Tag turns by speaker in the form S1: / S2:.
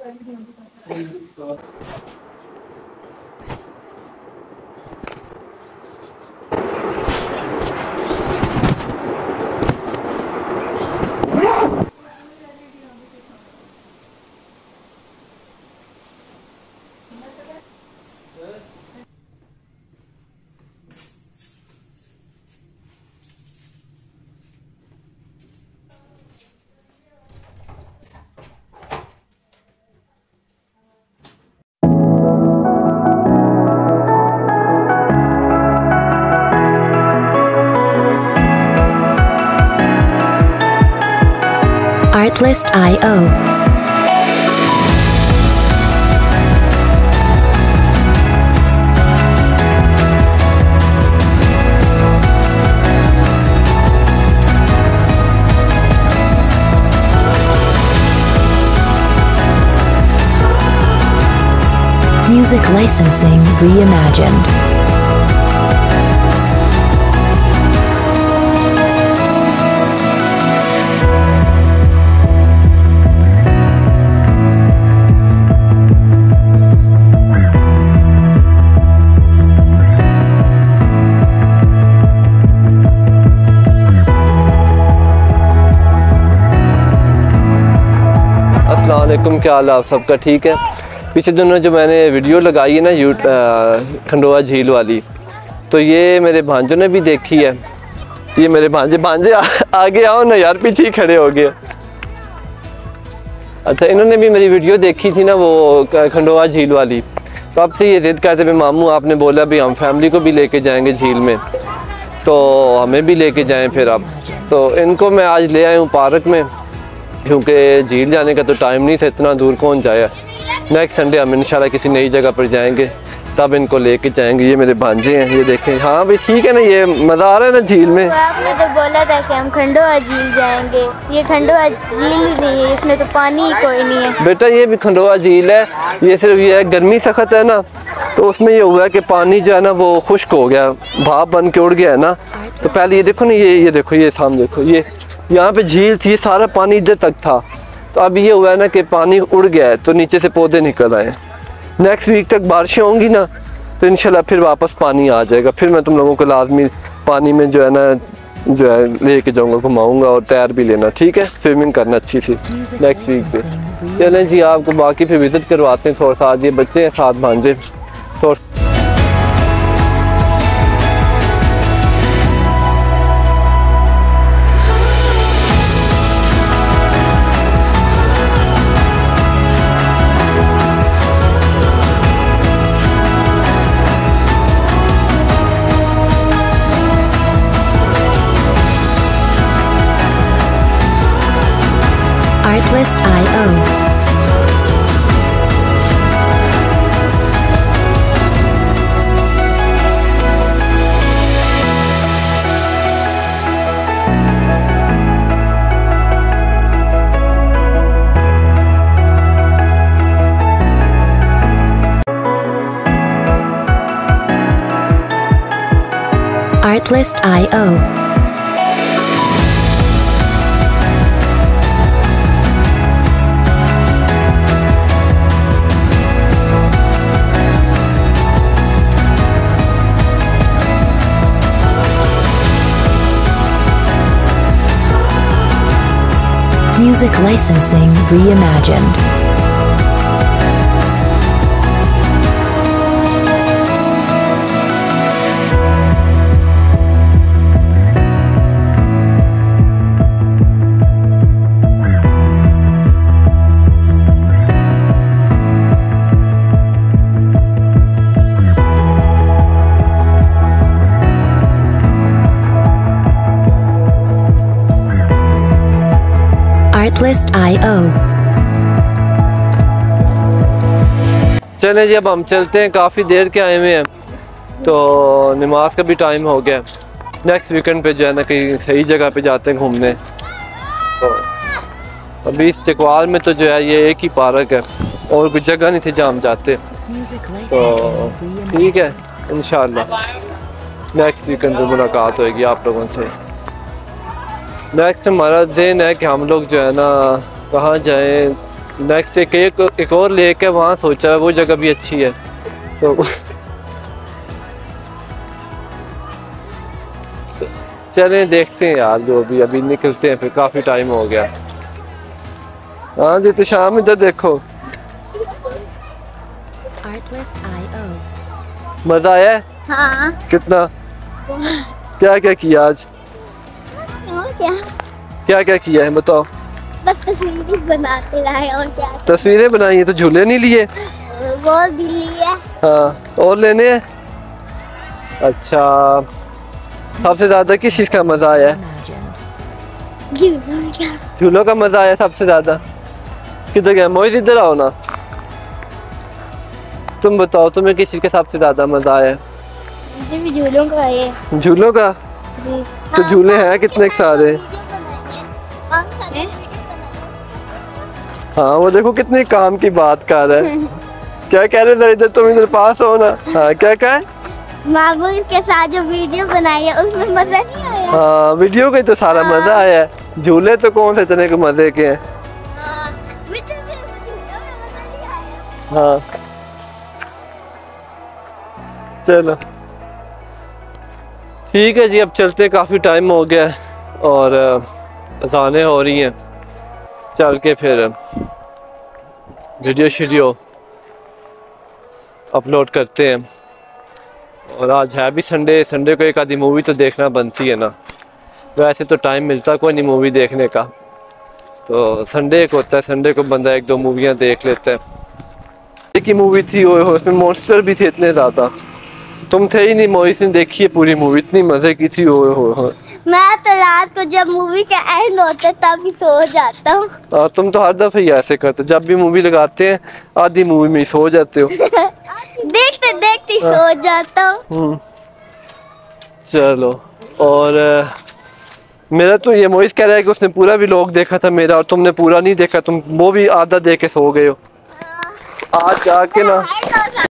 S1: Artlist.io. Music licensing reimagined.
S2: अस्सलाम वालेकुम, क्या हाल है आप सबका? ठीक है। पिछले दिनों जो मैंने वीडियो लगाई है ना खंडोआ झील वाली, तो ये मेरे भांजों ने भी देखी है। ये मेरे भांजे आगे आओ ना यार, पीछे ही खड़े हो गए। अच्छा, इन्होंने भी मेरी वीडियो देखी थी ना वो खंडोआ झील वाली, तो अब से ये जिद करते थे मामू आपने बोला भी हम फैमिली को भी लेके जाएंगे झील में, तो हमें भी लेके जाएं फिर अब। तो इनको मैं आज ले आया हूँ पार्क में, क्योंकि झील जाने का तो टाइम नहीं था, इतना दूर कौन जाए। नेक्स्ट संडे हम इंशाल्लाह किसी नई जगह पर जाएंगे, तब इनको लेके जाएंगे। ये मेरे भांजे हैं, ये देखें। हाँ भाई ठीक है ना, ये मज़ा आ रहा है ना झील में।
S3: आपने तो बोला था कि हम खंडोआ झील जाएंगे, ये खंडोआ झील ही नहीं है, इसमें तो पानी ही कोई नहीं है।
S2: बेटा ये भी खंडोआ झील है, ये सिर्फ ये है गर्मी सख्त है ना, तो उसमें ये हुआ है कि पानी जो है ना वो खुश्क हो गया, भाप बन के उड़ गया है ना। तो पहले ये देखो ना, ये देखो, ये सामने देखो, ये यहाँ पे झील थी, सारा पानी इधर तक था। तो अब ये हुआ है ना कि पानी उड़ गया है, तो नीचे से पौधे निकल आए। नेक्स्ट वीक तक बारिशें होंगी ना, तो इंशाल्लाह फिर वापस पानी आ जाएगा। फिर मैं तुम लोगों को लाजमी पानी में जो है ना जो है लेके जाऊँगा, घुमाऊँगा और तैर भी लेना, ठीक है? स्विमिंग करना अच्छी सी नेक्स्ट वीक पे। चलें जी, आपको बाकी फिर विज़िट करवाते हैं थोड़ा सा। आज ये बच्चे हैं साथ भांजे थोड़ा।
S1: Artlist.io. Artlist.io. Music licensing reimagined. Artlist.io.
S2: चलें जी, अब हम चलते हैं, काफ़ी देर के आए हुए हैं, तो नमाज का भी टाइम हो गया। नेक्स्ट वीकेंड पे जो है ना कहीं सही जगह पे जाते हैं घूमने। तो अभी इस चकवाल में तो जो है ये एक ही पार्क है, और कोई जगह नहीं थी जहाँ हम जाते। तो ठीक है, इंशाल्लाह नेक्स्ट वीकेंड पे मुलाकात होगी आप लोगों से। नेक्स्ट हमारा दिन है कि हम लोग जो है ना कहाँ जाएं, नेक्स्ट एक और लेक है, वहाँ सोचा है, वो जगह भी अच्छी है। तो चलें देखते हैं यार, जो भी अभी निकलते हैं, फिर काफी टाइम हो गया। हाँ जी, तो शाम इधर देखो,
S1: Artlist.io.
S2: मजा आया है?
S3: हाँ।
S2: कितना? क्या क्या किया आज?
S3: और क्या?
S2: क्या क्या किया है बताओ?
S3: बस तस्वीरें बनाते रहे और क्या।
S2: तस्वीरें बनाई है, तो झूले नहीं लिए?
S3: वो भी लिए।
S2: हाँ, और लेने हैं? अच्छा, सबसे ज्यादा किस चीज का मजा आया है?
S1: Imagined.
S2: झूलों का मजा आया सबसे ज्यादा? किधर गया मोइज? इधर आओ ना, तुम बताओ तुम्हें किस चीज का सबसे ज्यादा मजा आया है?
S3: मुझे भी झूलों का है।
S2: झूलों का? तो झूले हैं कितने सारे। हाँ, वो देखो कितनी काम की बात कर रहा है। क्या कह रहे थे? इधर तुम इधर पास हो ना। हाँ, क्या कहा?
S3: महबूब के साथ जो वीडियो बनाई है उसमें मजा नहीं आया।
S2: हाँ, वीडियो का ही तो सारा मजा आया है, झूले तो कौन से इतने के मजे के हैं। हाँ चलो ठीक है जी, अब चलते, काफ़ी टाइम हो गया है और अज़ानें हो रही हैं, चल के फिर वीडियो अपलोड करते हैं। और आज है भी संडे, संडे को एक आधी मूवी तो देखना बनती है ना, वैसे तो टाइम मिलता कोई नहीं मूवी देखने का, तो संडे को होता है, संडे को बंदा एक दो मूवियाँ देख लेता है। एक ही मूवी थी वो, उसमें मॉन्स्टर भी थे इतने ज़्यादा, तुम थे ही नहीं, मोहित ने देखी है पूरी मूवी, इतनी मज़े की थी वो।
S3: मैं तो रात को जब मूवी का एंड होता है तभी सो जाता हूँ।
S2: तुम तो हर दफ़े ही ऐसे करते, जब भी मूवी लगाते हैं आधी मूवी में ही सो जाते हो।
S3: देखते देखते सो जाता हूँ।
S2: चलो, और मेरा तो ये मोहित कह रहा है कि उसने पूरा व्लॉग देखा था मेरा और तुमने पूरा नहीं देखा, तुम वो भी आधा देख के सो गए हो। आज जाके ना